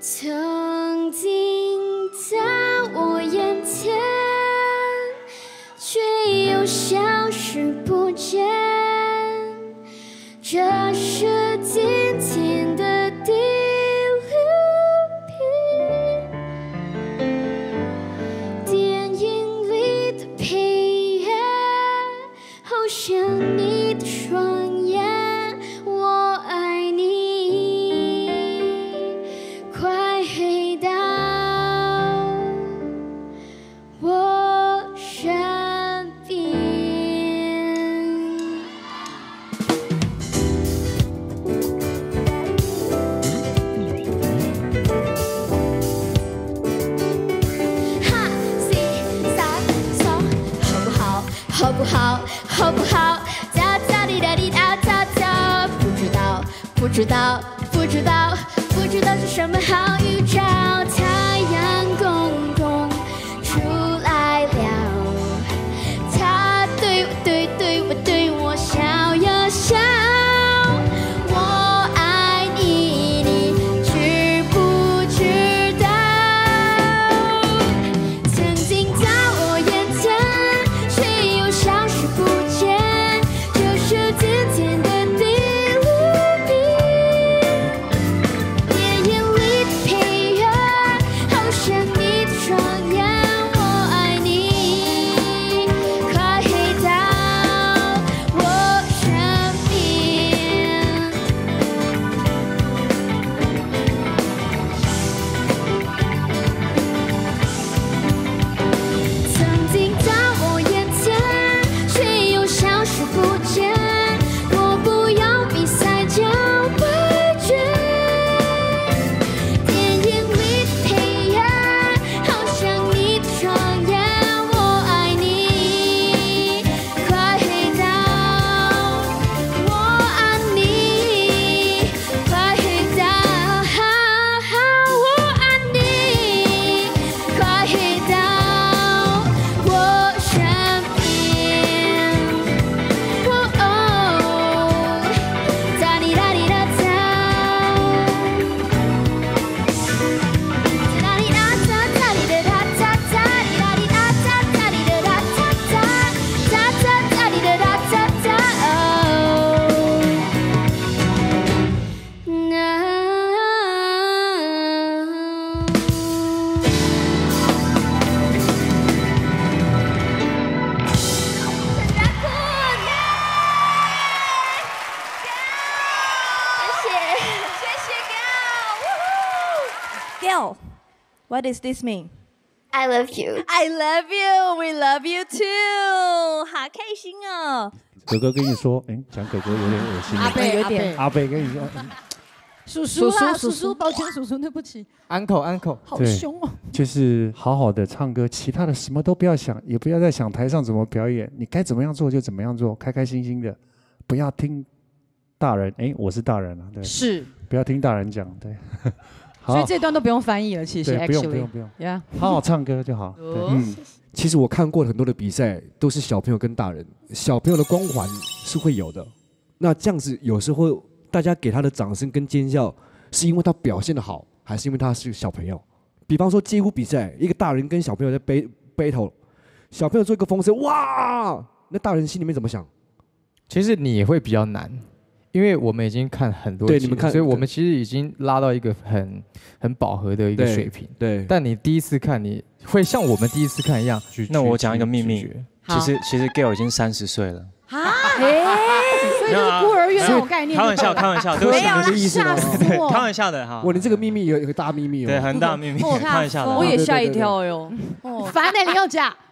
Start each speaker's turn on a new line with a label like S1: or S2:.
S1: 曾经在我眼前，却又消失不见。这是今天的第6遍，电影里的配乐，好像你的双眼。我爱你，快回到我身边。哈，4、3、2，好不好？好不好？哒哒滴哒滴哒哒哒，不知道是什么好预兆。太阳公公出来了，他对我笑呀笑。我爱你，你知不知道？曾经在我眼前，却又消失不见。这是今天的第6遍，电影里的配乐，好像你的双眼。我爱你，快回到我身边。曾经在我眼前，却又消失不见。若不要比赛就败决。电影里的配乐，好像你的双眼。我爱你，快回到我爱你，快回到我爱你，快回到我身边。哒滴哒滴哒哒，哒滴哒哒哒滴哒哒哒哒，哒滴哒哒哒滴哒哒哒哒，哒哒哒滴哒哒哒哒。
S2: Gail, what does this mean?
S1: I love you.
S2: I love you, we love you too. 好开心哦！
S3: 哥哥跟你说，讲哥哥有点恶心。
S2: 有点
S3: 阿北跟你说，
S4: 叔叔啦，叔叔，抱歉，叔叔，对不起。
S5: uncle，
S4: 好凶哦！
S3: 就是好好的唱歌，其他的什么都不要想，也不要再想台上怎么表演，你该怎么样做就怎么样做，开开心心的，不要听大人。我是大人啊，对，
S4: 是，
S3: 不要听大人讲，对。好，
S4: 所以这段都不用翻译了，其实
S3: 对，不用，
S4: ，Yeah，
S3: 好好唱歌就好。对，
S5: 其实我看过很多的比赛，都是小朋友跟大人，小朋友的光环是会有的。那这样子有时候大家给他的掌声跟尖叫，是因为他表现的好，还是因为他是小朋友？比方说街舞比赛，一个大人跟小朋友在 battle， 小朋友做一个风声，哇，那大人心里面怎么想？
S6: 其实你也会比较难，因为我们已经看很多集了，
S5: 对你们看，
S6: 所以我们其实已经拉到一个很饱和的一个水平。
S5: 对，
S6: 但你第一次看，你会像我们第一次看一样。
S7: 那我讲一个秘密，其实 Gail 已经30岁了。
S4: 啊，所以就是孤儿院那种概念。
S7: 开玩笑，对不起，
S4: 吓死我！
S7: 开玩笑的哈。
S5: 哇，你这个秘密有一个大秘密哦。
S7: 对，很大秘密，开玩笑的。
S4: 我也吓一跳哟。烦的，你要讲。